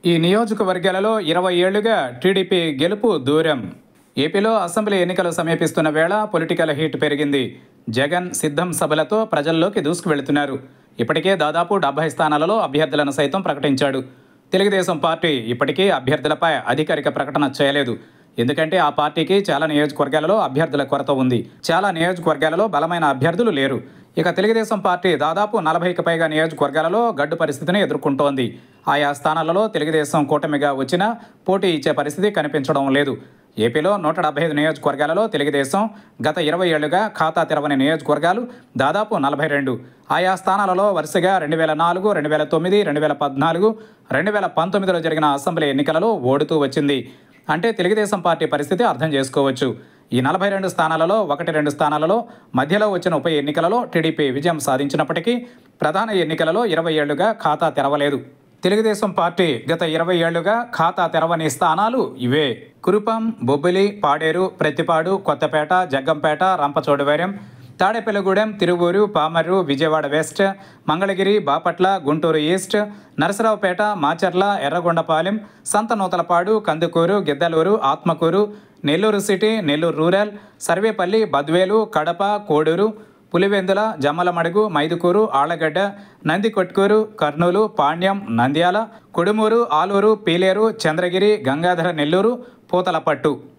ఈ నియోజకవర్గాలలో 20 ఏళ్లుగా టీడీపీ గెలుపు దూరం. ఏపీలో అసెంబ్లీ ఎన్నికలు సమీపిస్తున్న వేళ పొలిటికల్ హీట్ పెరిగింది. జగన్ సిద్ధం సభలతో ప్రజల్లోకి దూసుకువెళుతున్నారు. ఇప్పటికే దాదాపు 70 స్థానాలలో అభ్యర్థులను సైతం ప్రకటించాడు. తెలుగుదేశం పార్టీ ఇప్పటికీ అభ్యర్థులపై అధికారిక ప్రకటన చేయలేదు. ఎందుకంటే ఆ పార్టీకి చాలా నియోజకవర్గాలలో అభ్యర్థుల కొరత ఉంది. చాలా నియోజకవర్గాలలో బలమైన అభ్యర్థులు లేరు. ఇక తెలుగుదేశం పార్టీ దాదాపు 40కి పైగా నియోజకవర్గాలలో గడ్డు పరిస్థితిని ఎదుర్కొంటోంది. ఆయా స్థానాలలో తెలుగుదేశం కూటమిగా వచ్చినా పోటీ ఇచ్చే పరిస్థితి కనిపించడం లేదు. ఏపీలో 175 నియోజకవర్గాలలో తెలుగుదేశం గత 20 ఏళ్లుగా ఖాతా తెరవని నియోజకవర్గాలు దాదాపు 42. ఆయా స్థానాలలో వరుసగా 2004, 2009, 2014, 2019లో జరిగిన అసెంబ్లీ ఎన్నికలలో ఓడుతూ వచ్చింది. అంటే తెలుగుదేశం పార్టీ పరిస్థితి అర్థం చేసుకోవచ్చు. ఈ 42 స్థానాలలో 1-2 స్థానాలలో మధ్యలో వచ్చిన ఉప ఎన్నికలలో టీడీపీ విజయం సాధించినప్పటికీ ప్రధాన ఎన్నికలలో 20 ఏళ్లుగా ఖాతా తెరవలేదు. తెలుగుదేశం పార్టీ గత 20 ఏళ్లుగా ఖాతా తెరవని స్థానాలు ఇవే: Kurupam, Bobbili, Paderu, Prathipadu, Kothapeta, Jaggampeta, Rampachodavaram, Tadepalligudem, Tiruvuru, Pamarru, Vijayawada west, Mangalagiri, Bapatla, Guntur east, Narasaraopet, Macherla, Yerragondapalem, Santhanuthalapadu, Kandukur, Giddalur, Atmakur, Nellore city, Nellore rural, Sarvepalli, Badvel, Kadapa, Kodur, Pulivendula, Jammalamadugu, Mydukur, Allagadda, Nandikotkur, Kurnool, Panyam, Nandyal, Kodumur, Alur, Pileru, Chandragiri, Gangadhara Nellore, Puthalapattu.